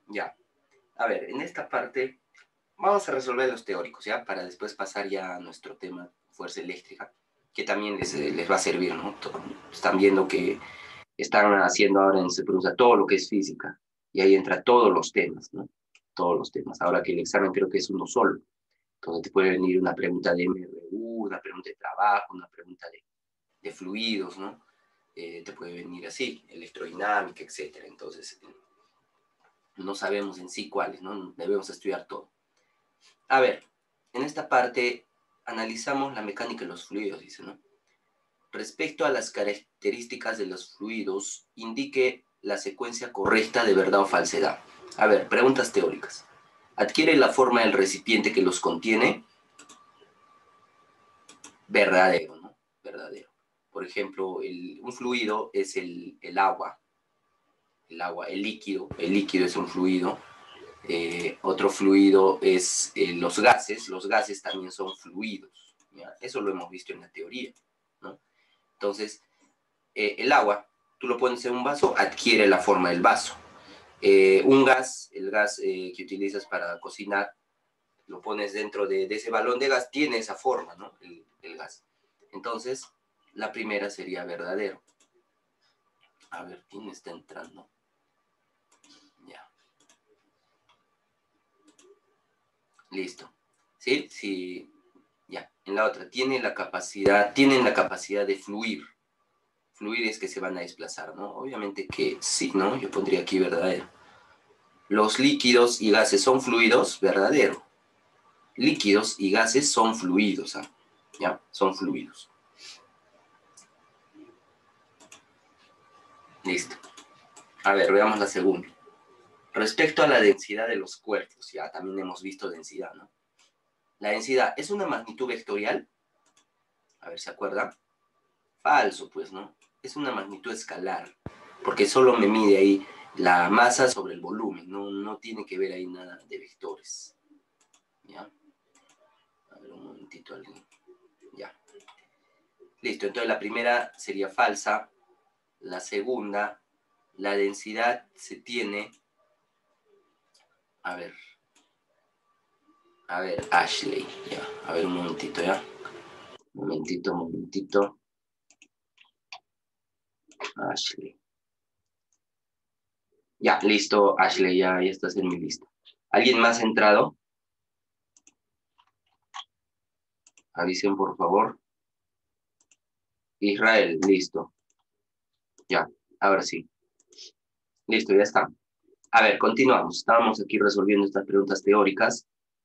Ya. A ver, en esta parte vamos a resolver los teóricos, ¿ya? Para después pasar ya a nuestro tema, fuerza eléctrica, que también les va a servir, ¿no? Están viendo que están haciendo ahora en Ceprusa todo lo que es física, y ahí entra todos los temas, ¿no? Todos los temas. Ahora que el examen creo que es uno solo. Entonces te puede venir una pregunta de MRU, una pregunta de trabajo, una pregunta de fluidos, ¿no? Te puede venir así, electrodinámica, etcétera. Entonces, no sabemos en sí cuáles, ¿no? Debemos estudiar todo. A ver, en esta parte analizamos la mecánica de los fluidos, dice, ¿no? Respecto a las características de los fluidos, indique la secuencia correcta de verdad o falsedad. A ver, preguntas teóricas. ¿Adquiere la forma del recipiente que los contiene? Verdadero, ¿no? Verdadero. Por ejemplo, un fluido es el agua, el líquido es un fluido. Otro fluido es los gases también son fluidos, ¿ya? Eso lo hemos visto en la teoría, ¿no? Entonces, el agua, tú lo pones en un vaso, adquiere la forma del vaso. El gas que utilizas para cocinar, lo pones dentro de ese balón de gas, tiene esa forma, ¿no? El gas. Entonces, la primera sería verdadero. A ver, ¿quién está entrando? Ya. Listo. ¿Sí? Sí. Ya. En la otra, tienen la capacidad de fluir. Fluir es que se van a desplazar, ¿no? Obviamente que sí, ¿no? Yo pondría aquí verdadero. Los líquidos y gases son fluidos, verdadero. Líquidos y gases son fluidos, ¿ah? ¿Ya? Son fluidos. Listo. A ver, veamos la segunda. Respecto a la densidad de los cuerpos, ya también hemos visto densidad, ¿no? La densidad es una magnitud vectorial. A ver, ¿se acuerdan? Falso, pues, ¿no? Es una magnitud escalar, porque solo me mide ahí la masa sobre el volumen, no tiene que ver ahí nada de vectores. ¿Ya? A ver, un momentito, alguien. Ya. Listo, entonces la primera sería falsa. La segunda, la densidad se tiene... A ver, Ashley, ya. A ver, un momentito, ¿ya? Un momentito. Ashley. Ya, listo, Ashley, ya estás en mi lista. ¿Alguien más ha entrado? Avisen, por favor. Israel, listo. Ya, ahora sí. Listo, ya está. A ver, continuamos. Estábamos aquí resolviendo estas preguntas teóricas.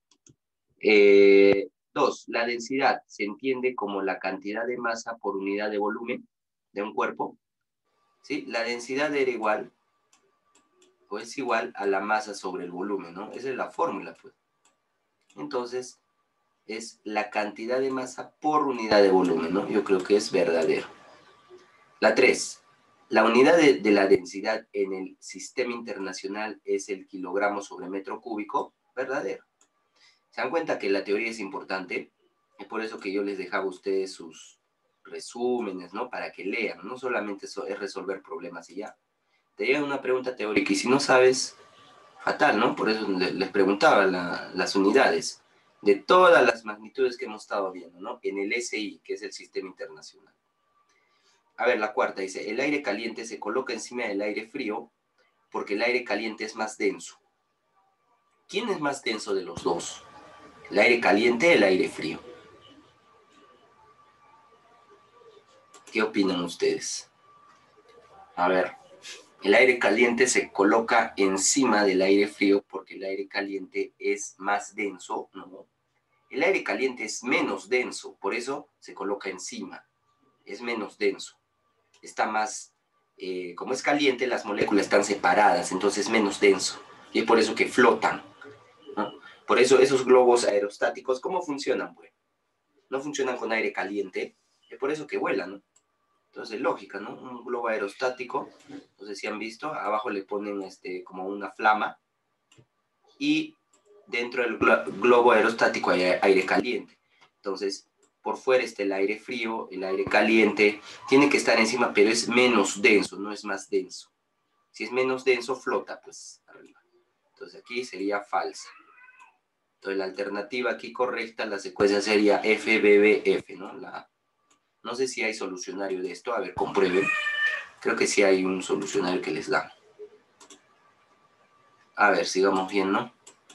2. La densidad se entiende como la cantidad de masa por unidad de volumen de un cuerpo. ¿Sí? La densidad era igual o es igual a la masa sobre el volumen, ¿no? Esa es la fórmula, pues. Entonces, es la cantidad de masa por unidad de volumen, ¿no? Yo creo que es verdadero. La 3. La unidad de la densidad en el sistema internacional es el kilogramo sobre metro cúbico, verdadero. ¿Se dan cuenta que la teoría es importante? Es por eso que yo les dejaba a ustedes sus resúmenes, ¿no? Para que lean, no solamente eso es resolver problemas y ya. Te llega una pregunta teórica y si no sabes, fatal, ¿no? Por eso les preguntaba las unidades de todas las magnitudes que hemos estado viendo, ¿no? En el SI, que es el sistema internacional. A ver, la cuarta dice, el aire caliente se coloca encima del aire frío porque el aire caliente es más denso. ¿Quién es más denso de los dos? ¿El aire caliente o el aire frío? ¿Qué opinan ustedes? A ver, el aire caliente se coloca encima del aire frío porque el aire caliente es más denso, ¿no? El aire caliente es menos denso, por eso se coloca encima. Es menos denso. Está más, como es caliente, las moléculas están separadas, entonces es menos denso. Y es por eso que flotan, ¿no? Por eso esos globos aerostáticos, ¿cómo funcionan, pues? No funcionan con aire caliente, es por eso que vuelan, ¿no? Entonces, lógica, ¿no? Un globo aerostático, no sé si han visto, abajo le ponen como una flama y dentro del globo aerostático hay aire caliente. Entonces, por fuera está el aire frío, el aire caliente, tiene que estar encima, pero es menos denso, no es más denso. Si es menos denso, flota, pues, arriba. Entonces aquí sería falsa. Entonces la alternativa aquí correcta, la secuencia sería FBBF, ¿no? No sé si hay solucionario de esto, a ver, comprueben. Creo que sí hay un solucionario que les da. A ver, sigamos bien, ¿no?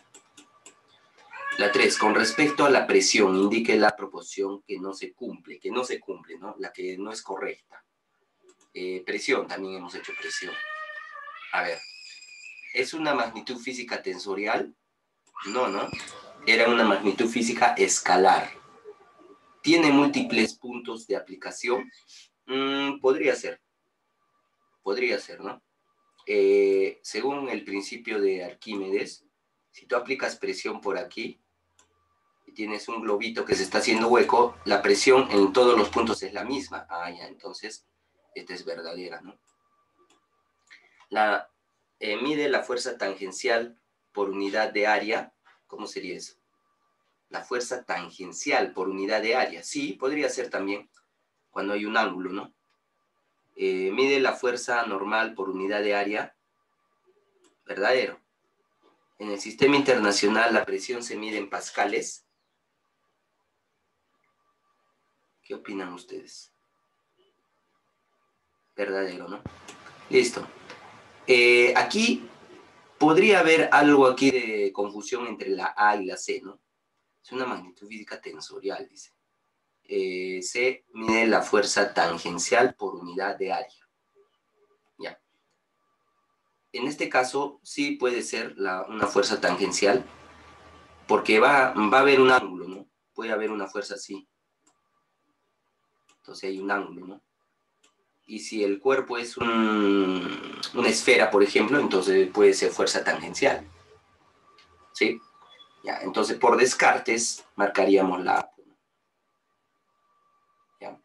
La 3, con respecto a la presión, indique la proporción que no se cumple, ¿no? La que no es correcta. Presión, también hemos hecho presión. A ver, ¿es una magnitud física tensorial? No, ¿no? Era una magnitud física escalar. ¿Tiene múltiples puntos de aplicación? Podría ser, ¿no? Según el principio de Arquímedes, si tú aplicas presión por aquí y tienes un globito que se está haciendo hueco, la presión en todos los puntos es la misma. Ah, ya, entonces esta es verdadera, ¿no? Mide la fuerza tangencial por unidad de área. ¿Cómo sería eso? La fuerza tangencial por unidad de área. Sí, podría ser también cuando hay un ángulo, ¿no? Mide la fuerza normal por unidad de área. Verdadero. En el sistema internacional la presión se mide en pascales. ¿Qué opinan ustedes? Verdadero, ¿no? Listo. Aquí podría haber algo aquí de confusión entre la A y la C, ¿no? Es una magnitud física tensorial, dice. Se mide la fuerza tangencial por unidad de área. Ya. En este caso, sí puede ser una fuerza tangencial, porque va a haber un ángulo, ¿no? Puede haber una fuerza así. Entonces hay un ángulo, ¿no? Y si el cuerpo es una esfera, por ejemplo, entonces puede ser fuerza tangencial. ¿Sí? Ya, entonces por descartes marcaríamos la A. ¿Ya?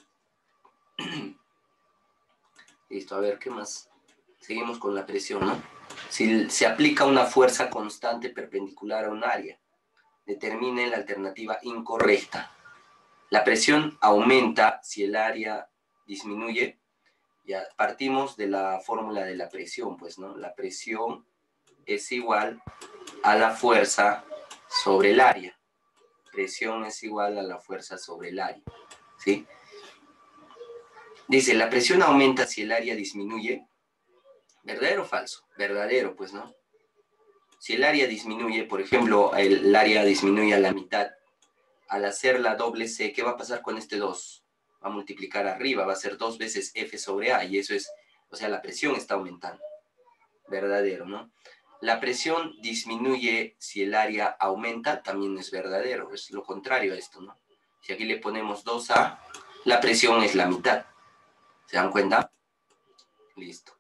Listo, a ver, ¿qué más? Seguimos con la presión, ¿no? Si se aplica una fuerza constante perpendicular a un área, determine la alternativa incorrecta. La presión aumenta si el área disminuye. Ya partimos de la fórmula de la presión, pues, ¿no? La presión es igual a la fuerza sobre el área. Presión es igual a la fuerza sobre el área, ¿sí? Dice, la presión aumenta si el área disminuye. ¿Verdadero o falso? Verdadero, pues, ¿no? Si el área disminuye, por ejemplo, el área disminuye a la mitad, al hacer la doble C, ¿qué va a pasar con este 2? Va a multiplicar arriba, va a ser 2 veces F sobre A, y eso es, o sea, la presión está aumentando. Verdadero, ¿no? La presión disminuye si el área aumenta, también es verdadero, es lo contrario a esto, ¿no? Si aquí le ponemos 2A, la presión es la mitad. ¿Se dan cuenta? Listo.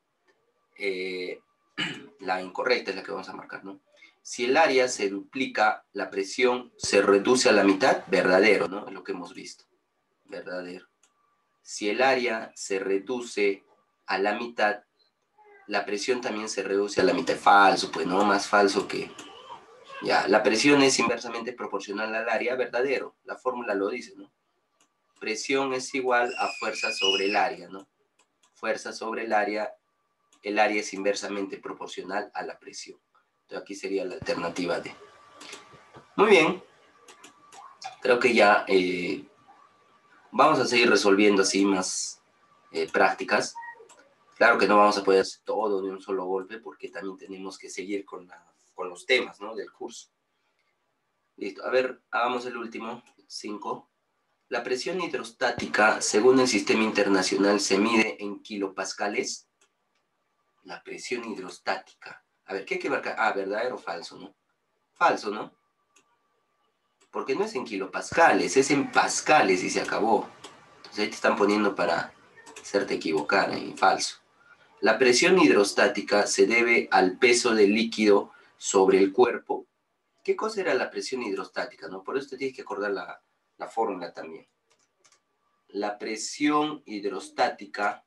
La incorrecta es la que vamos a marcar, ¿no? Si el área se duplica, la presión se reduce a la mitad, verdadero, ¿no? Es lo que hemos visto. Verdadero. Si el área se reduce a la mitad, la presión también se reduce a la mitad. Falso, pues, ¿no? Más falso que... Ya, la presión es inversamente proporcional al área, verdadero. La fórmula lo dice, ¿no? Presión es igual a fuerza sobre el área, ¿no? Fuerza sobre el área es inversamente proporcional a la presión. Entonces aquí sería la alternativa D. Muy bien. Creo que ya vamos a seguir resolviendo así más prácticas. Claro que no vamos a poder hacer todo de un solo golpe porque también tenemos que seguir con los temas, ¿no? Del curso. Listo. A ver, hagamos el último. 5. La presión hidrostática, según el sistema internacional, se mide en kilopascales. La presión hidrostática. A ver, ¿qué hay que marcar? Ah, ¿verdadero o falso, no? Falso, ¿no? Porque no es en kilopascales, es en pascales y se acabó. Entonces ahí te están poniendo para hacerte equivocar, falso. La presión hidrostática se debe al peso del líquido sobre el cuerpo. ¿Qué cosa era la presión hidrostática, no? Por eso te tienes que acordar la fórmula también. La presión hidrostática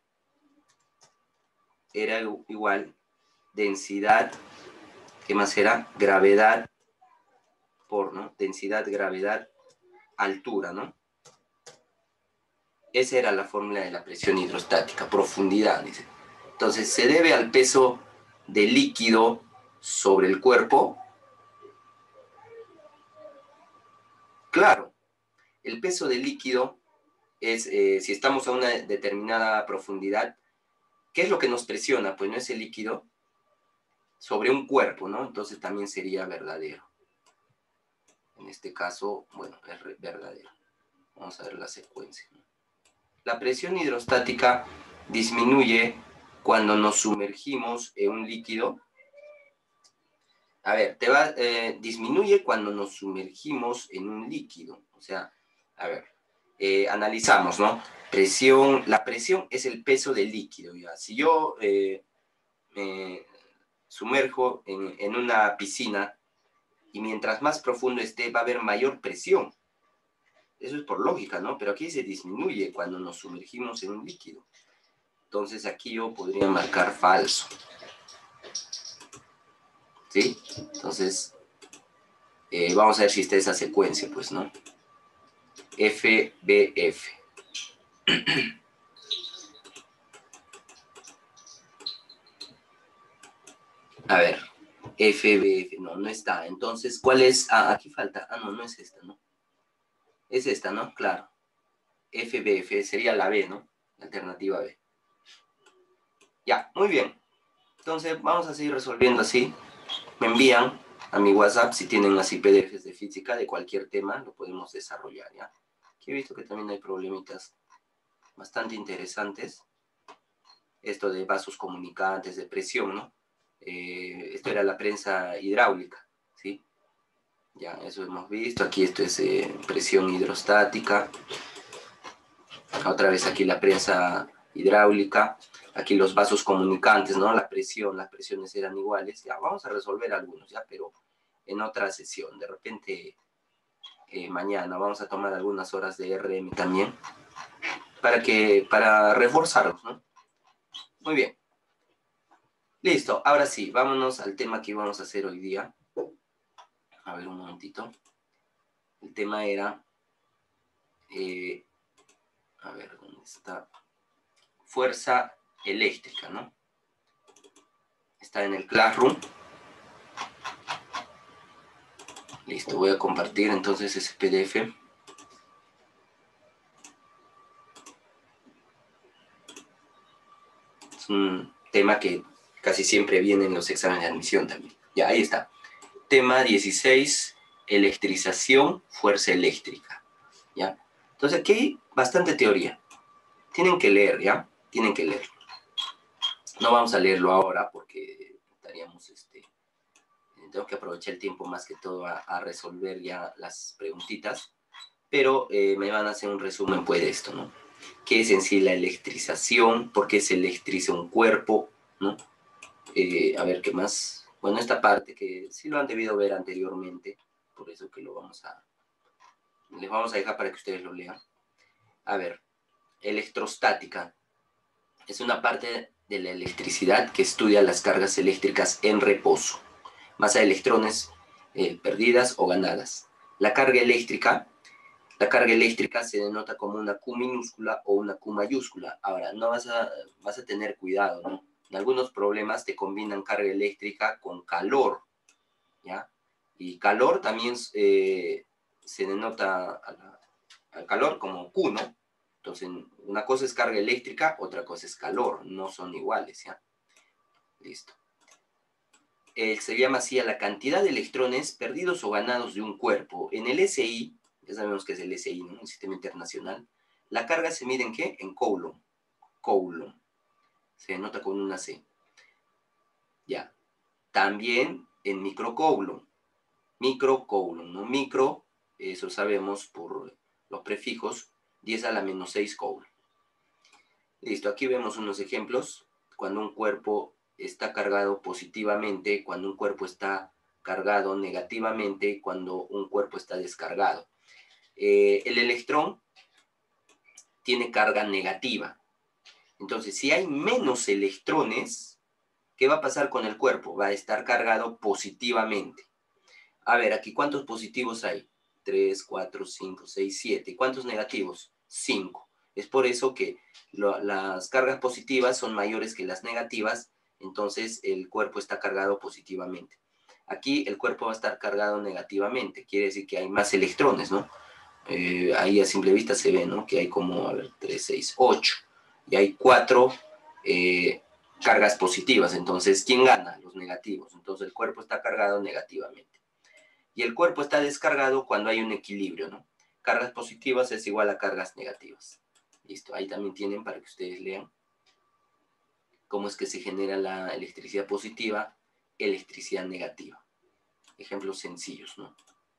era igual densidad, ¿qué más era? Gravedad por, ¿no? Densidad, gravedad, altura, ¿no? Esa era la fórmula de la presión hidrostática, profundidad, dice. Entonces, se debe al peso del líquido sobre el cuerpo, claro, el peso del líquido es, si estamos a una determinada profundidad, ¿qué es lo que nos presiona? Pues no es el líquido sobre un cuerpo, ¿no? Entonces también sería verdadero. En este caso, bueno, es verdadero. Vamos a ver la secuencia, ¿no? La presión hidrostática disminuye cuando nos sumergimos en un líquido. A ver, disminuye cuando nos sumergimos en un líquido. O sea, a ver, analizamos, ¿no? La presión es el peso del líquido, ¿ya? Si yo me sumerjo en una piscina y mientras más profundo esté va a haber mayor presión. Eso es por lógica, ¿no? Pero aquí se disminuye cuando nos sumergimos en un líquido. Entonces aquí yo podría marcar falso. ¿Sí? Entonces, vamos a ver si está esa secuencia, pues, ¿no? FBF. A ver, FBF, no está. Entonces, ¿cuál es? Ah, aquí falta. Ah, no es esta, ¿no? Es esta, ¿no? Claro. FBF sería la B, ¿no? La alternativa B. Ya, muy bien. Entonces, vamos a seguir resolviendo así. Me envían a mi WhatsApp si tienen así PDFs de física de cualquier tema, lo podemos desarrollar, ¿ya? Aquí he visto que también hay problemitas bastante interesantes. Esto de vasos comunicantes, de presión, ¿no? Esto era la prensa hidráulica, ¿sí? Ya, eso hemos visto. Aquí esto es presión hidrostática. Otra vez aquí la prensa hidráulica. Aquí los vasos comunicantes, ¿no? Las presiones eran iguales. Ya, vamos a resolver algunos, ¿ya? Pero en otra sesión. De repente, mañana vamos a tomar algunas horas de RM también para reforzarlos, ¿no? Muy bien. Listo, ahora sí, vámonos al tema que íbamos a hacer hoy día. A ver, un momentito. El tema era, a ver, ¿dónde está? Fuerza eléctrica, ¿no? Está en el Classroom. Listo, voy a compartir entonces ese PDF. Es un tema que casi siempre viene en los exámenes de admisión también. Ya, ahí está. Tema 16, electrización, fuerza eléctrica. ¿Ya? Entonces aquí hay bastante teoría. Tienen que leer, ¿ya? Tienen que leer. No vamos a leerlo ahora porque estaríamos, tengo que aprovechar el tiempo más que todo a resolver ya las preguntitas, pero me van a hacer un resumen pues de esto, ¿no? ¿Qué es en sí la electrización? ¿Por qué se electriza un cuerpo? ¿No? A ver, ¿qué más? Bueno, esta parte que sí lo han debido ver anteriormente, por eso que les vamos a dejar para que ustedes lo lean. A ver, electrostática. Es una parte de la electricidad que estudia las cargas eléctricas en reposo, masa de electrones perdidas o ganadas. La carga eléctrica se denota como una Q minúscula o una Q mayúscula. Ahora, no vas a tener cuidado, ¿no? En algunos problemas te combinan carga eléctrica con calor, ¿ya? Y calor también se denota al calor como Q, ¿no? Entonces, una cosa es carga eléctrica, otra cosa es calor, no son iguales, ¿ya? Listo. Se llama así a la cantidad de electrones perdidos o ganados de un cuerpo. En el SI, ya sabemos que es el SI, ¿no? El Sistema Internacional, la carga se mide en ¿qué? En Coulomb. Coulomb. Se denota con una C. Ya. También en microcoulomb. Microcoulomb, ¿no? Micro, eso sabemos por los prefijos, 10 a la menos 6 Coulomb. Listo, aquí vemos unos ejemplos. Cuando un cuerpo está cargado positivamente, cuando un cuerpo está cargado negativamente, cuando un cuerpo está descargado. El electrón tiene carga negativa. Entonces, si hay menos electrones, ¿qué va a pasar con el cuerpo? Va a estar cargado positivamente. A ver, aquí, ¿cuántos positivos hay? 3, 4, 5, 6, 7. ¿Y cuántos negativos? 5. Es por eso que las cargas positivas son mayores que las negativas entonces el cuerpo está cargado positivamente. Aquí el cuerpo va a estar cargado negativamente, quiere decir que hay más electrones, ¿no? Ahí a simple vista se ve, ¿no? Que hay como, a ver, 3, 6, 8. Y hay 4 cargas positivas. Entonces, ¿quién gana? Los negativos. Entonces, el cuerpo está cargado negativamente. Y el cuerpo está descargado cuando hay un equilibrio, ¿no? Cargas positivas es igual a cargas negativas. Listo, ahí también tienen para que ustedes lean cómo es que se genera la electricidad positiva, electricidad negativa. Ejemplos sencillos, ¿no?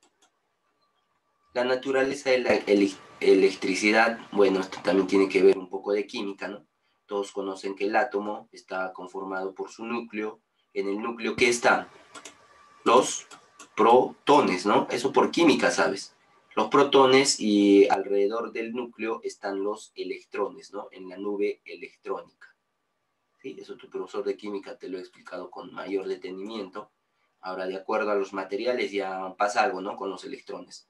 La naturaleza de la electricidad, bueno, esto también tiene que ver un poco de química, ¿no? Todos conocen que el átomo está conformado por su núcleo. En el núcleo, ¿qué están? Los protones, ¿no? Eso por química, ¿sabes? Los protones y alrededor del núcleo están los electrones, ¿no? En la nube electrónica. ¿Sí? Eso tu profesor de química te lo he explicado con mayor detenimiento. Ahora, de acuerdo a los materiales, ya pasa algo, ¿no? Con los electrones.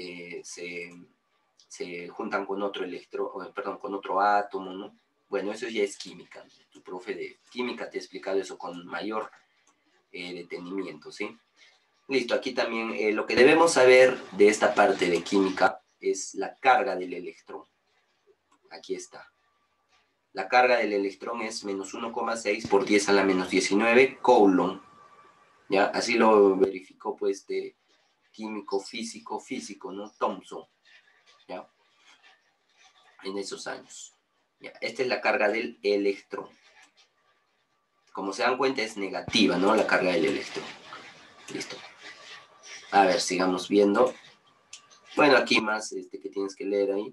Se juntan con otro con otro átomo, ¿no? Bueno, eso ya es química. Tu profe de química te ha explicado eso con mayor detenimiento, ¿sí? Listo, aquí también lo que debemos saber de esta parte de química es la carga del electrón. Aquí está. La carga del electrón es menos 1,6 por 10 a la menos 19 Coulomb. ¿Ya? Así lo verificó pues de químico, físico, ¿no? Thomson. ¿Ya? En esos años. ¿Ya? Esta es la carga del electrón. Como se dan cuenta es negativa, ¿no? La carga del electrón. Listo. A ver, sigamos viendo. Bueno, aquí más que tienes que leer ahí.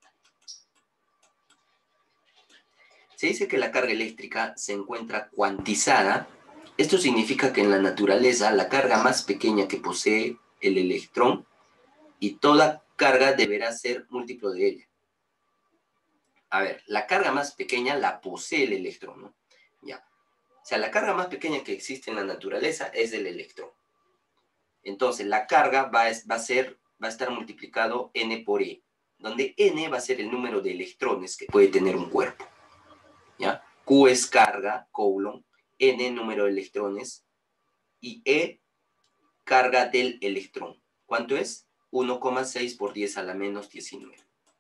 Se dice que la carga eléctrica se encuentra cuantizada. Esto significa que en la naturaleza la carga más pequeña que posee el electrón y toda carga deberá ser múltiplo de ella. A ver, la carga más pequeña la posee el electrón, ¿no? Ya. O sea, la carga más pequeña que existe en la naturaleza es del electrón. Entonces, la carga va a estar multiplicado n por e, donde n va a ser el número de electrones que puede tener un cuerpo. ¿Ya? Q es carga, Coulomb, n número de electrones y e carga del electrón. ¿Cuánto es? 1,6 por 10 a la menos 19.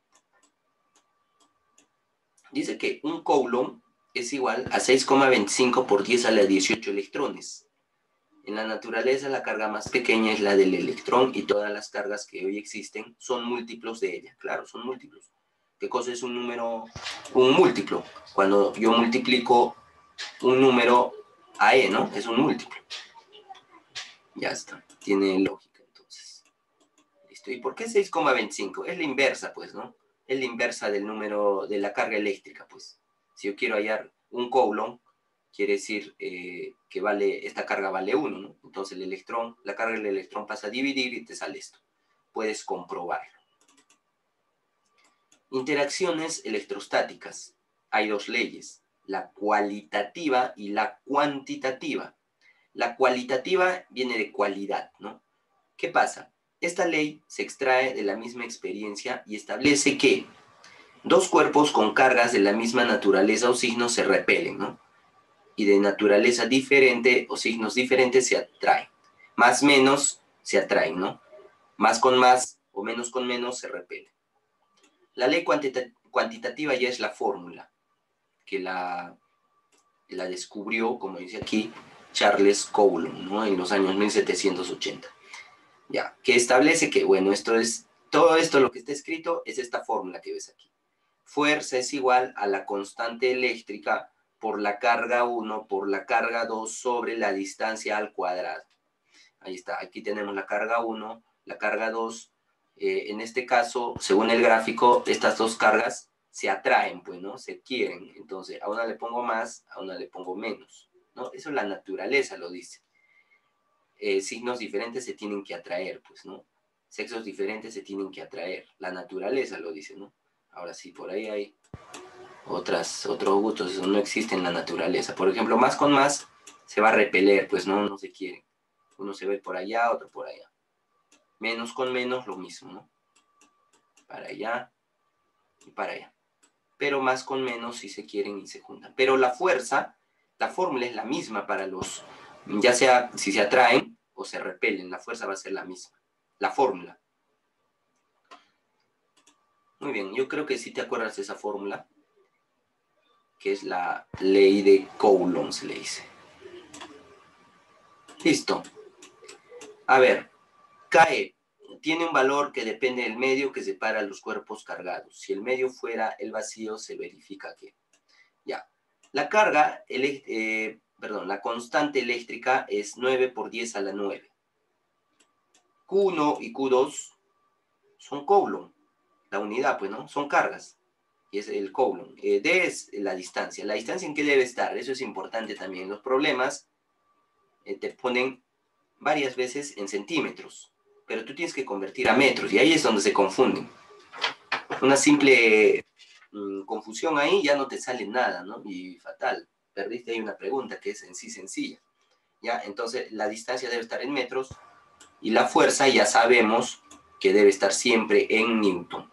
Dice que un Coulomb es igual a 6,25 por 10 a la 18 electrones. En la naturaleza la carga más pequeña es la del electrón y todas las cargas que hoy existen son múltiplos de ella. Claro, son múltiplos. ¿Qué cosa es un número? Un múltiplo. Cuando yo multiplico un número a e, ¿no? Es un múltiplo. Ya está. Tiene lógica entonces. Listo. ¿Y por qué 6,25? Es la inversa, pues, ¿no? Es la inversa del número de la carga eléctrica, pues. Si yo quiero hallar un Coulomb, quiere decir que esta carga vale 1, ¿no? Entonces la carga del electrón pasa a dividir y te sale esto. Puedes comprobarlo. Interacciones electrostáticas. Hay dos leyes, la cualitativa y la cuantitativa. La cualitativa viene de cualidad, ¿no? ¿Qué pasa? Esta ley se extrae de la misma experiencia y establece que dos cuerpos con cargas de la misma naturaleza o signos se repelen, ¿no? Y de naturaleza diferente o signos diferentes se atraen. Más menos se atraen, ¿no? Más o menos con menos se repelen. La ley cuantitativa ya es la fórmula que la descubrió, como dice aquí, Charles Coulomb, ¿no? En los años 1780. Ya, que establece que, bueno, todo esto lo que está escrito es esta fórmula que ves aquí. Fuerza es igual a la constante eléctrica por la carga 1 por la carga 2 sobre la distancia al cuadrado. Ahí está, aquí tenemos la carga 1, la carga 2. En este caso, según el gráfico, estas dos cargas se atraen, pues, ¿no? Se quieren. Entonces, a una le pongo más, a una le pongo menos, ¿no? Eso la naturaleza lo dice. Signos diferentes se tienen que atraer, pues, ¿no? Sexos diferentes se tienen que atraer. La naturaleza lo dice, ¿no? Ahora sí, por ahí hay otros gustos, eso no existe en la naturaleza. Por ejemplo, más con más se va a repeler, pues no se quieren. Uno se ve por allá, otro por allá. Menos con menos, lo mismo, ¿no? Para allá y para allá. Pero más con menos sí se quieren y se juntan. Pero la fuerza La fórmula es la misma para los, ya sea si se atraen o se repelen, la fuerza va a ser la misma. La fórmula. Muy bien, yo creo que sí te acuerdas de esa fórmula, que es la ley de Coulomb, se le dice. Listo. A ver, KE tiene un valor que depende del medio que separa los cuerpos cargados. Si el medio fuera el vacío, se verifica que... Ya. La carga, la constante eléctrica es 9 por 10 a la 9. Q1 y Q2 son Coulomb. La unidad, pues, ¿no? Son cargas. Y es el Coulomb. D es la distancia. ¿La distancia en qué debe estar? Eso es importante también. Los problemas te ponen varias veces en centímetros, pero tú tienes que convertir a metros, y ahí es donde se confunden. Una simple confusión ahí ya no te sale nada, ¿no? Y fatal. Perdiste ahí una pregunta que es en sí sencilla. ¿Ya? Entonces, la distancia debe estar en metros, y la fuerza ya sabemos que debe estar siempre en Newton.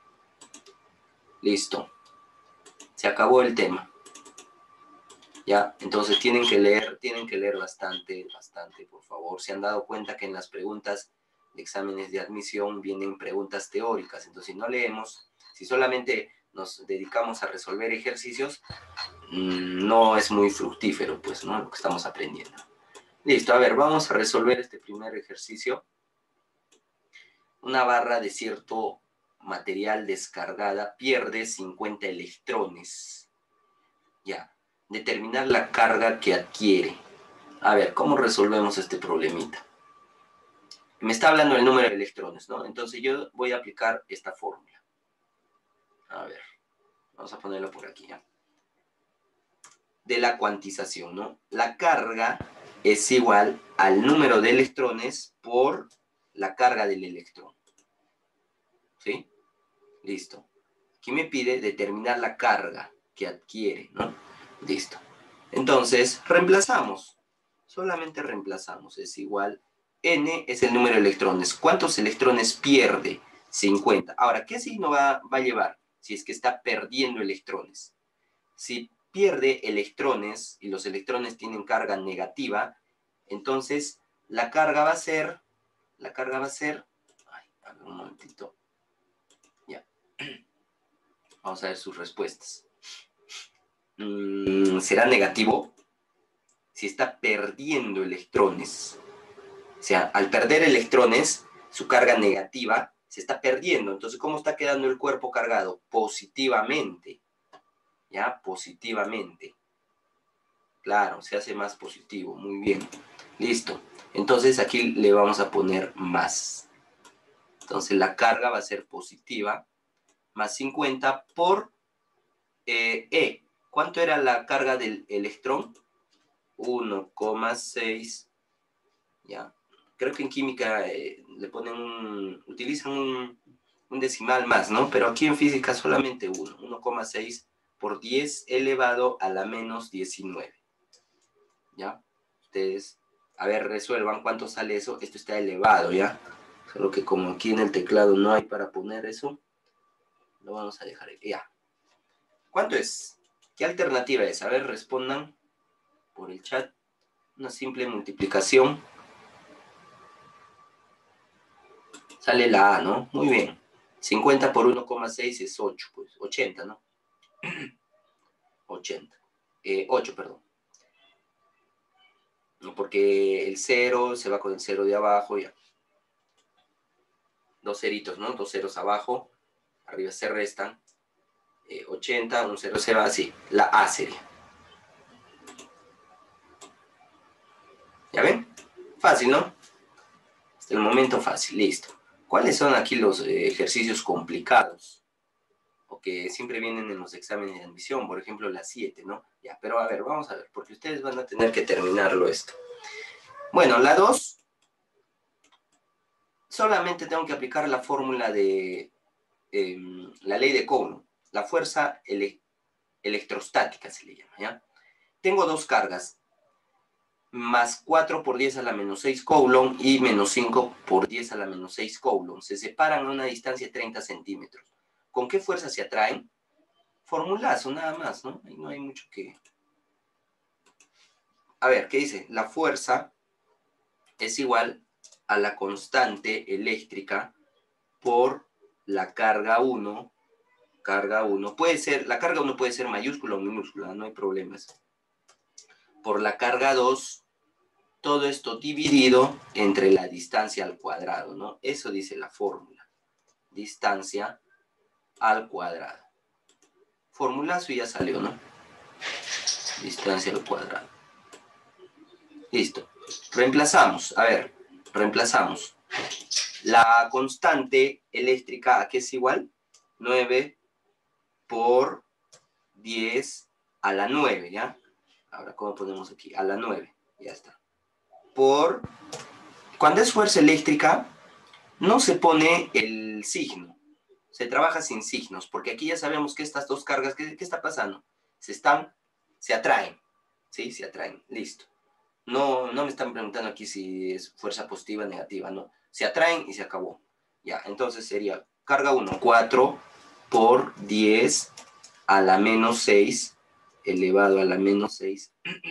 Listo. Se acabó el tema. ¿Ya? Entonces tienen que leer bastante, por favor. Se han dado cuenta que en las preguntas de exámenes de admisión vienen preguntas teóricas. Entonces, si no leemos, si solamente nos dedicamos a resolver ejercicios, no es muy fructífero, pues, ¿no? Lo que estamos aprendiendo. Listo, a ver, vamos a resolver este primer ejercicio. Una barra de cierto material descargada pierde 50 electrones. Ya. Determinar la carga que adquiere. A ver, ¿cómo resolvemos este problemita? Me está hablando el número de electrones, ¿no? Entonces yo voy a aplicar esta fórmula. A ver, vamos a ponerlo por aquí, ¿ya? De la cuantización, ¿no? La carga es igual al número de electrones por la carga del electrón. ¿Sí? Listo. Aquí me pide determinar la carga que adquiere, ¿no? Listo. Entonces, reemplazamos. Solamente reemplazamos. Es igual. N es el número de electrones. ¿Cuántos electrones pierde? 50. Ahora, ¿qué signo va a llevar? Si es que está perdiendo electrones. Si pierde electrones y los electrones tienen carga negativa, entonces la carga va a ser... Ay, a ver un momentito. Ya. Vamos a ver sus respuestas. ¿Será negativo? Si está perdiendo electrones. O sea, al perder electrones, su carga negativa se está perdiendo. Entonces, ¿cómo está quedando el cuerpo cargado? Positivamente. ¿Ya? Positivamente. Claro, se hace más positivo. Muy bien. Listo. Entonces, aquí le vamos a poner más. Entonces, la carga va a ser positiva. Más 50 por E. ¿Cuánto era la carga del electrón? 1,6. Ya. Creo que en química le ponen utilizan un decimal más, ¿no? Pero aquí en física solamente 1,6 por 10 elevado a la menos 19. ¿Ya? Ustedes, a ver, resuelvan cuánto sale eso. Esto está elevado, ¿ya? Solo que como aquí en el teclado no hay para poner eso, lo vamos a dejar ahí. Ya. ¿Cuánto es? ¿Qué alternativa es? A ver, respondan por el chat. Una simple multiplicación. Sale la A, ¿no? Muy bien. 50 por 1,6 es 8, pues 80, ¿no? 80. 8, perdón. Porque el 0 se va con el 0 de abajo, ya. Dos ceritos, ¿no? Dos ceros abajo. Arriba se restan. 80, un 0 se va así. La A sería. ¿Ya ven? Fácil, ¿no? Hasta el momento fácil. Listo. ¿Cuáles son aquí los ejercicios complicados? O que siempre vienen en los exámenes de admisión, por ejemplo, la 7, ¿no? Ya, pero a ver, vamos a ver, porque ustedes van a tener que terminarlo esto. Bueno, la 2, solamente tengo que aplicar la fórmula de la ley de Coulomb, la fuerza electrostática se le llama, ¿ya? Tengo dos cargas, más 4 por 10 a la menos 6 Coulomb y menos 5 por 10 a la menos 6 Coulomb. Se separan a una distancia de 30 centímetros. ¿Con qué fuerza se atraen? Formulazo, nada más, ¿no? Ahí no hay mucho que a ver, ¿qué dice? La fuerza es igual a la constante eléctrica por la carga 1. Carga 1 puede ser, la carga 1 puede ser mayúscula o minúscula, no hay problemas. Por la carga 2, todo esto dividido entre la distancia al cuadrado, ¿no? Eso dice la fórmula. Distancia al cuadrado. Formulazo y ya salió, ¿no? Distancia al cuadrado. Listo. Reemplazamos, a ver, reemplazamos. La constante eléctrica, ¿a qué es igual? 9 por 10 a la 9, ¿ya? Ahora, ¿cómo ponemos aquí? A la 9, ya está. Por, cuando es fuerza eléctrica, no se pone el signo. Se trabaja sin signos, porque aquí ya sabemos que estas dos cargas, ¿qué está pasando? Se atraen, ¿sí? Se atraen, listo. No me están preguntando aquí si es fuerza positiva o negativa, no. Se atraen y se acabó. Ya, entonces sería carga 1, 4 por 10 a la menos 6 elevado a la menos 6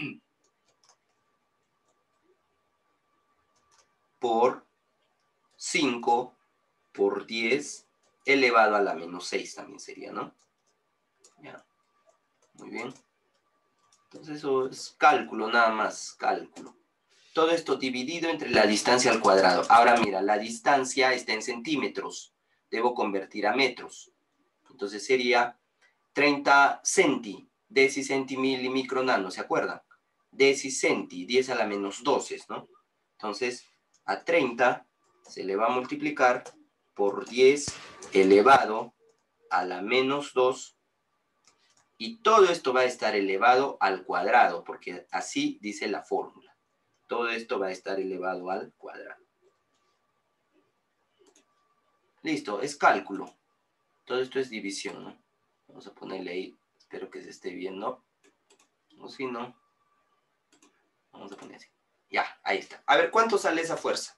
por 5 por 10 elevado a la menos 6 también sería, ¿no? Ya, muy bien. Entonces eso es cálculo, nada más, cálculo. Todo esto dividido entre la distancia al cuadrado. Ahora mira, la distancia está en centímetros. Debo convertir a metros. Entonces sería 30 centi, deci, centi, mili, micro, nano, ¿se acuerdan? Deci, centi, 10 a la menos 12, ¿no? Entonces, a 30 se le va a multiplicar por 10 elevado a la menos 2, y todo esto va a estar elevado al cuadrado, porque así dice la fórmula. Todo esto va a estar elevado al cuadrado. Listo, es cálculo. Todo esto es división, ¿no? Vamos a ponerle ahí, espero que se esté viendo. O si no, vamos a poner así. Ya, ahí está. A ver, ¿cuánto sale esa fuerza?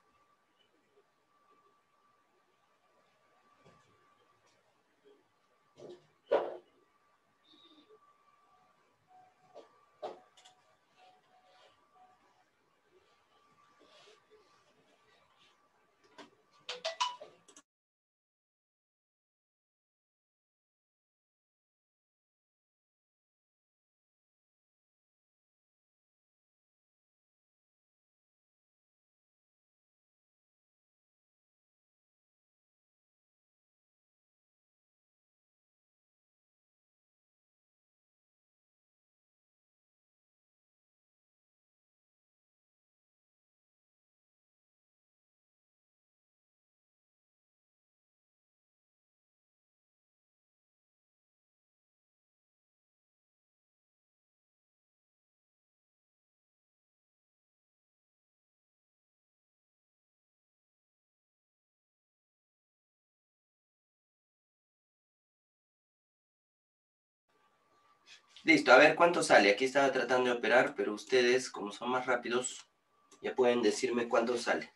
Listo, a ver cuánto sale. Aquí estaba tratando de operar, pero ustedes, como son más rápidos, ya pueden decirme cuánto sale.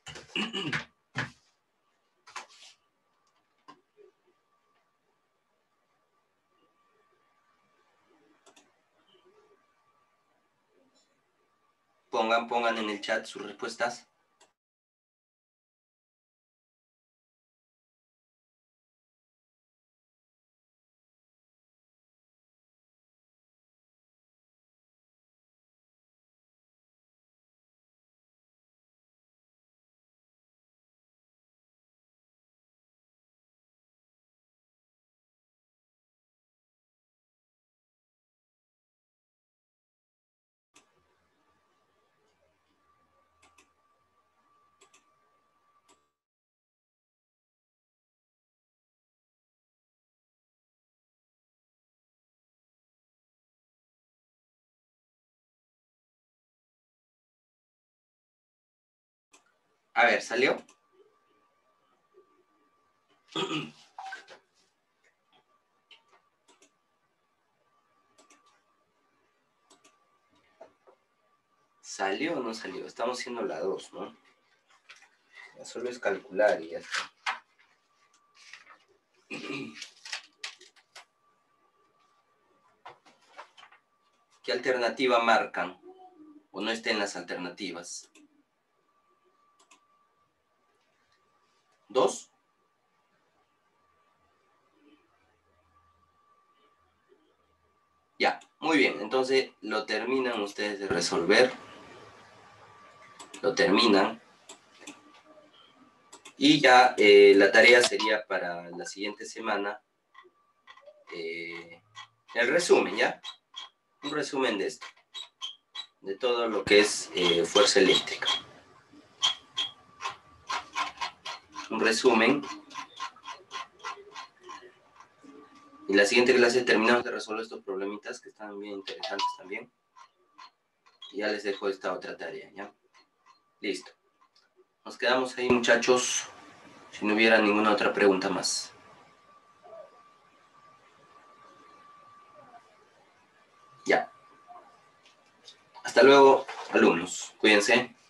Pongan en el chat sus respuestas. A ver, ¿salió? ¿Salió o no salió? Estamos haciendo la 2, ¿no? Ya solo es calcular y ya está. ¿Qué alternativa marcan? o no esté en las alternativas. 2. Ya, muy bien. Entonces lo terminan ustedes de resolver. Lo terminan. Y ya la tarea sería para la siguiente semana el resumen, ¿ya? Un resumen de esto. De todo lo que es fuerza eléctrica. Un resumen. Y la siguiente clase terminamos de resolver estos problemitas que están bien interesantes también. Y ya les dejo esta otra tarea, ¿ya? Listo. Nos quedamos ahí, muchachos, si no hubiera ninguna otra pregunta más. Ya. Hasta luego, alumnos. Cuídense.